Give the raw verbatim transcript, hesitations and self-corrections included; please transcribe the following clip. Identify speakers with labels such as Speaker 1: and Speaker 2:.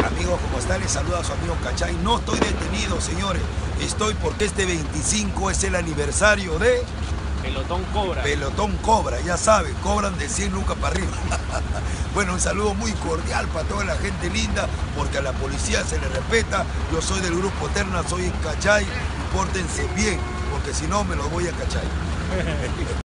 Speaker 1: Amigos, ¿cómo están? Les saluda a su amigo Cachay. No estoy detenido, señores. Estoy porque este veinticinco es el aniversario de...
Speaker 2: Pelotón Cobra.
Speaker 1: Pelotón Cobra, ya saben, cobran de cien lucas para arriba. Bueno, un saludo muy cordial para toda la gente linda, porque a la policía se le respeta. Yo soy del grupo Eterna, soy Cachay. Pórtense bien, porque si no me los voy a cachar.